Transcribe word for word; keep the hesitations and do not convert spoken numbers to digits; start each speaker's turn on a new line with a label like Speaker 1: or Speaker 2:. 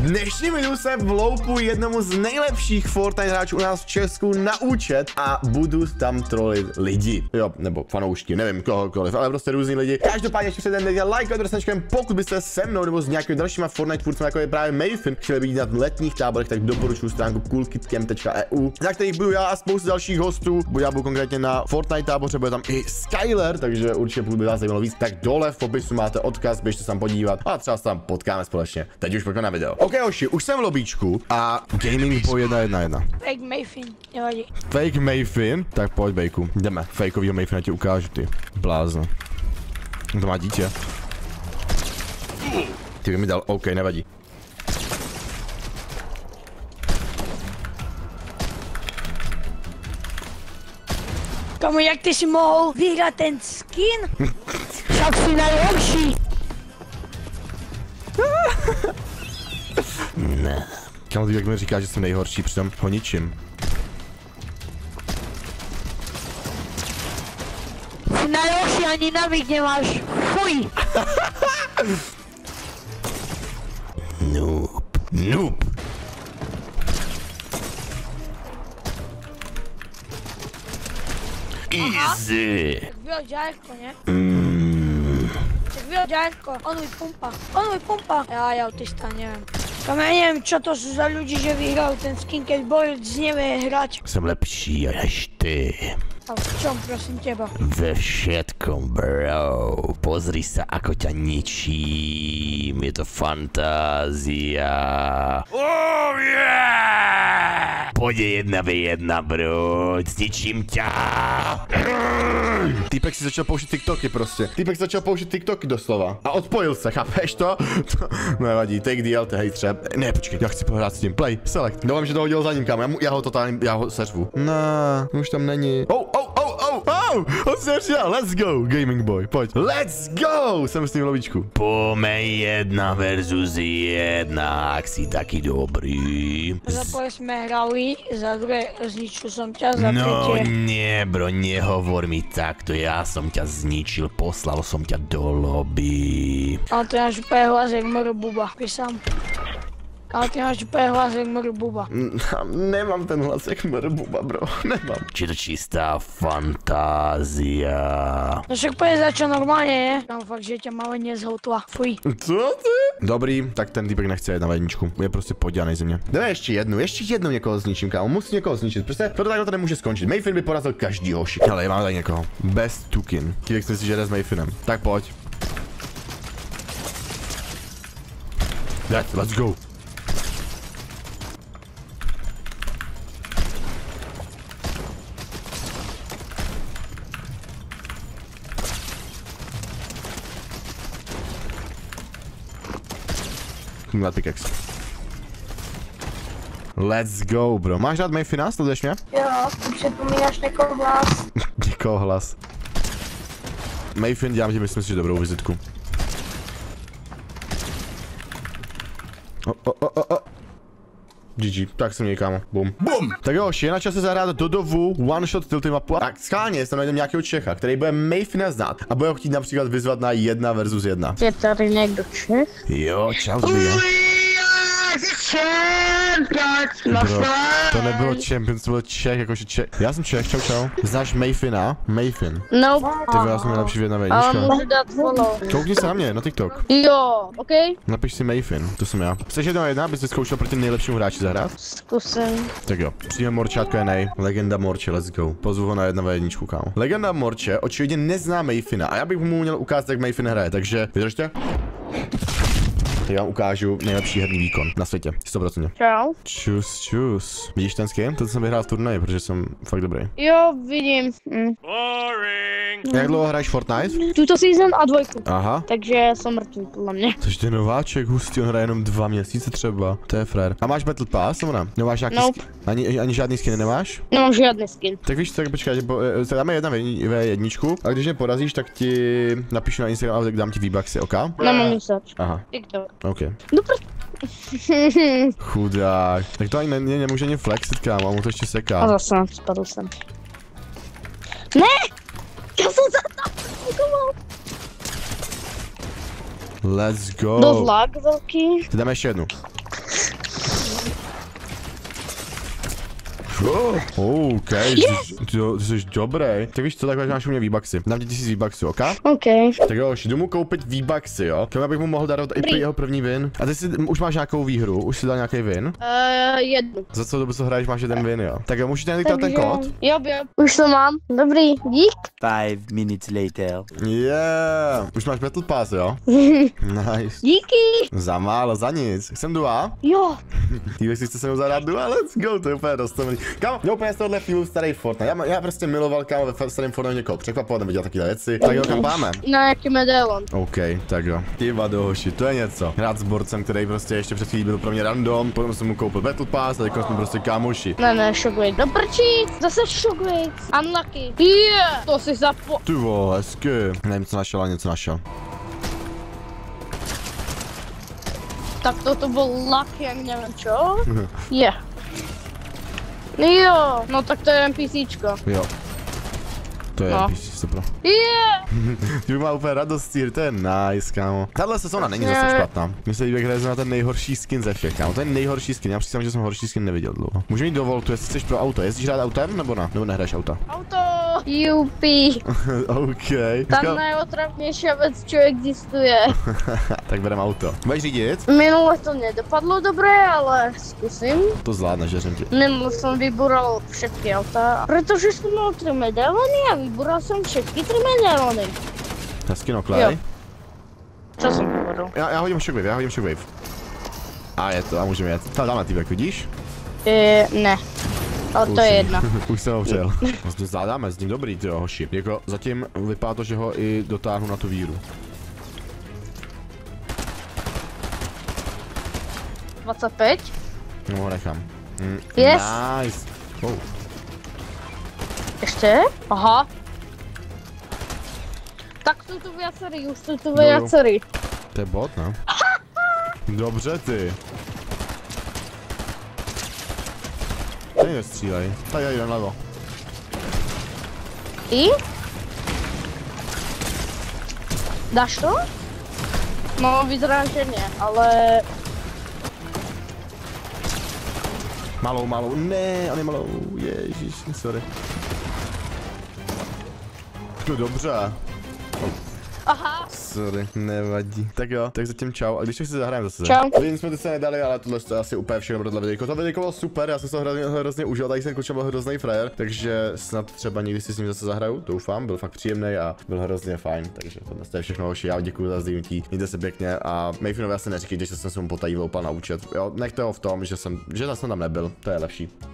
Speaker 1: dnešním videu se vloupu jednomu z nejlepších Fortnite hráčů u nás v Česku na účet a budu tam trolit lidi. Jo, nebo fanoušky, nevím kohokoliv, ale prostě různý lidi. Každopádně ještě před den like a dostanečkem, pokud byste se mnou nebo s nějakými dalšíma Fortnite tvůrcemi, jako je právě Mayfin, chtěli být na letních táborech, tak doporučuji stránku coolkidcamp tečka e u, za kterých budu já a spoustu dalších hostů. Já budu konkrétně na Fortnite táboře, bude tam i Skyler, takže určitě pokud by vás zajímalo víc, tak dole v popisu máte odkaz, běžte se tam podívat a třeba se tam potkáme společně. Teď už pojďme na video. OK, hoši, už jsem v lobíčku a Gaming Boy jedna jedna jedna.
Speaker 2: Fake Mayfin, nevadí.
Speaker 1: Fake Mayfin? Tak pojď, bejku. Jdeme. Fakeovýho Mayfina ti ukážu, ty. Blázno. To má dítě. Ty by mi dal, OK, nevadí.
Speaker 2: Kamu, jak ty si mohl vyhrát ten skin? Však si nejhorší.
Speaker 1: Ne. Kamu, ty jak mi říká, že jsem nejhorší, přitom ho ničím.
Speaker 2: Jsi nejhorší, ani navík nemáš. Fuj.
Speaker 1: Noob. Noob. Easy.
Speaker 2: Tak bylo ďárko, ne?
Speaker 1: Mm.
Speaker 2: Tak bylo ďárko. Onuj pumpa. Onuj pumpa. Já, já autista, nevím. Kam ja neviem, čo to sú za ľudí, že vyhral ten skin, keď boj z nevie hrať.
Speaker 1: Jsem lepší než ty.
Speaker 2: A v čom, prosím teba?
Speaker 1: Ve všetkom, bro. Pozri sa, ako ťa ničím. Je to fantázia. Oh yeah! Pôjde jedna ve jedna, bro. Zničím ťa. Týpek si začal pouštět TikToky prostě. Týpek si začal pouštět TikToky doslova. A odpojil se, chápeš to? To nevadí, take the L, hej třeba. Ne, počkej, já chci pohrát s tím. Play, select. Doufám, že to hodil za ním, kámo. Já, mu, já ho totálně, já ho seřvu. No, už tam není. Oh, oh, oh, oh, oh, on se přidal, let's go, Gaming Boy, pojď. Let's go, jsem s tím v lobičku. Pome jedna versus jedna, ak si taky dobrý.
Speaker 2: Za prvé sme hrali, za druhé zničil som ťa, za
Speaker 1: No
Speaker 2: tretie.
Speaker 1: nie, bro, nehovor mi takto, ja som ťa zničil, poslal som ťa do lobby.
Speaker 2: Ale ty máš úplne hlas jak Mr. Buba, písam. Ale ty máš úplne hlas jak Mr. Buba.
Speaker 1: Nemám ten hlas jak Mr. Buba, bro, nemám. Či to čistá fantázia.
Speaker 2: No však povedz za čo normálne, ne? Tam fakt, že ťa máme nezhoutla. Fuj.
Speaker 1: Co ty? Dobrý, tak ten týpek nechce jet na jedničku. Je prostě podělanej ze mě. Jdeme ještě jednu, ještě jednou někoho zničím, kámo. Musí někoho zničit. Prostě to takhle to nemůže skončit. Mayfin by porazil každýho hoši. Ale máme tady někoho. Best Tukin. Týpek si myslí, že jde s Mayfinem. Tak pojď. Let's go. Na pickaxe. Let's go, bro. Máš rád Mayfina? Sleduješ mě?
Speaker 2: Jo, připomínáš někoho hlas.
Speaker 1: Někoho hlas. Mayfin, dělám ti, myslím si, že dobrou vizitku. O, o, o, o, o. G G, tak jsem měj, kámo. Bum. Bum! Tak jo, je na čase zahrát Dodovu One Shot Tilty mapu. Tak schválně, jestli najdeme nějakého Čecha, který bude Mayfina znát a bude ho chtít například vyzvat na jedna versus jedna.
Speaker 2: Je tady někdo Čech?
Speaker 1: Jo, čau, dobrý, jo. Bro, to nebylo Champions, to byl Čech, jakože Čech. Já jsem Čech, čau čau. Znáš Mayfina? Mayfin.
Speaker 2: No.
Speaker 1: Ty já jsem nejlepší v jedna
Speaker 2: A
Speaker 1: vejnička.
Speaker 2: můžu dát follow.
Speaker 1: Koukni se na mě, na TikTok.
Speaker 2: Jo, ok.
Speaker 1: Napiš si Mayfin, to jsem já. Chceš jedna jedna, abys si zkoušel proti nejlepšímu hráči zahrát?
Speaker 2: Zkusím.
Speaker 1: Tak jo, přijme Morčátko je nej. Legenda Morče, let's go. Pozvu ho na jedna ve jedničku, kámo. Legenda Morče očividně nezná Mayfina a já bych mu měl ukázat, jak Mayfin hraje, takže vydržte. Teď vám ukážu nejlepší herní výkon na světě. sto procent.
Speaker 2: Čau.
Speaker 1: Čus, čus. Vidíš ten skin? To jsem vyhrál v turnaji, protože jsem fakt dobrý.
Speaker 2: Jo, vidím. Mm.
Speaker 1: Jak dlouho hraješ Fortnite?
Speaker 2: Tuto season a dvojku.
Speaker 1: Aha.
Speaker 2: Takže jsem mrtvý, podle mě.
Speaker 1: Takže ty nováček, hustý, on hraje jenom dva měsíce třeba. To je frér. A máš Battle Pass, nebo ne? Nemáš nějaký
Speaker 2: Nope.
Speaker 1: skin? Ani, ani žádný skin nemáš?
Speaker 2: Nemám žádný skin.
Speaker 1: Tak víš, tak počkej, dáme jedna ve jedničku a když mě porazíš, tak ti napíšu na Instagram a tak dám ti V-Bucksy, ok?
Speaker 2: Nemám nic zač.
Speaker 1: Aha,
Speaker 2: TikTok.
Speaker 1: ok.
Speaker 2: No pr...
Speaker 1: Chudák. Tak to ani ne, ne, nemůže ani flexit, kámo, mu to ještě seká.
Speaker 2: A zase, spadl jsem. Ne! Já jsem za to fungoval.
Speaker 1: Let's go.
Speaker 2: Dost lag velký.
Speaker 1: Ty dáme ještě jednu. Oh, OK, yes. ty, ty, ty jsi dobrý. Tak víš co, tak máš u mě V-Bucksy. Dám ti tisíc V-Bucksů, ok?
Speaker 2: OK.
Speaker 1: Tak jo, jdu mu koupit V-Bucksy, jo? Kam abych mu mohl darovat i jeho první win. A ty si už máš nějakou výhru, už si dal nějaký win?
Speaker 2: Uh, jednu.
Speaker 1: Za co dobu co hraješ, máš jeden win, jo? Tak jo, můžeš ten diktat ten kód?
Speaker 2: Jo, jo. Už to mám. Dobrý, dík.
Speaker 3: Five minutes later.
Speaker 1: Yeah. Už máš Battle Pass, jo? Nice.
Speaker 2: Díky.
Speaker 1: Za málo, za nic. Chcem dua?
Speaker 2: Jo.
Speaker 1: Ty jestli chce se mnou zahrát dua, let's go, to je úplně dost dobrý. Kámo, mě úplně z tohohle feelu starý Fortnite. Já, já prostě miloval, kámo, ve starém Fortnite někoho překvapovat, neviděl takové věci. Tak jo, kam máme?
Speaker 2: Na jaký medailon?
Speaker 1: OK, tak jo. Ty vado, hoši, to je něco. Hrát s borcem, který prostě ještě před chvílí byl pro mě random, potom jsem mu koupil Battle Pass a teď jsme prostě kámoši.
Speaker 2: Ne, ne, Shockwave. Do prčí, zase Shockwave. Unlucky. Yeah, to si zapo...
Speaker 1: Ty vole, hezky. Nevím, co našel, ale něco našel.
Speaker 2: Tak toto byl lucky, jak nevím čo. Je. Yeah. Jo, no tak to je NPCčko.
Speaker 1: Jo. To je
Speaker 2: no.
Speaker 1: N P C, super.
Speaker 2: Yeah.
Speaker 1: Ty má úplně radosti, to je nice, kámo. Tahle sezóna není zase špatná. Mně se líbí, jak na ten nejhorší skin ze všech, kámo. To je nejhorší skin, já představím, že jsem horší skin neviděl dlouho. Můžu jít do voltu, jestli chceš pro auto. Jezdíš rád autem, nebo ne? Nebo nehraješ auta?
Speaker 2: Auto. Jupi.
Speaker 1: OK.
Speaker 2: Tam nejotravnější věc, co existuje.
Speaker 1: Tak berem auto. Budeš řídit?
Speaker 2: Minule to nedopadlo dobré, ale zkusím.
Speaker 1: To zvládneš, věřím ti.
Speaker 2: Minule jsem vybural všetky auta, protože jsem mal tři medailony a vybural jsem všetky tři medailony.
Speaker 1: Hezky no, Clay.
Speaker 2: Co jsem povedal?
Speaker 1: Já, já hodím Shockwave, já hodím Shockwave. A je to, a můžeme jet. Tam dáme týbek, vidíš?
Speaker 2: E, ne. Ale to je jedna.
Speaker 1: Už jsem ho přijel. Vlastně zvládáme s ním dobrý, tyjo, hoši. Jako zatím vypadá to, že ho i dotáhnu na tu víru.
Speaker 2: dvacet pět.
Speaker 1: No ho nechám. Mm,
Speaker 2: Yes.
Speaker 1: Nice. Oh.
Speaker 2: Ještě? Aha. Tak jsou tu viacerí, už jsou tu viacerí.
Speaker 1: To je bot, ne? Dobře ty. Tady nestřílej. Tady já jdem levo.
Speaker 2: I? Dáš to? No, vyzerá, že ne, ale...
Speaker 1: Malou, malou. Ne, on je malou. Ježíš, sorry. To dobře.
Speaker 2: Aha.
Speaker 1: Sorry, nevadí. Tak jo, tak zatím čau. A když to si zahrajeme zase.
Speaker 2: Čau.
Speaker 1: Vím, jsme to se nedali, ale tohle je asi úplně všechno pro tohle videjko. To videjko bylo super, já jsem se to hrozně, hrozně užil, tady jsem klučem byl hrozný frajer, takže snad třeba někdy si s ním zase zahraju, doufám, byl fakt příjemný a byl hrozně fajn, takže tohle je všechno, hoši, já děkuji za sdílnutí, mějte se pěkně a Mayfinovi asi neříkejte, že jsem se mu potají loupal na účet, jo, nechte ho v tom, že jsem, že jsem tam nebyl, to je lepší.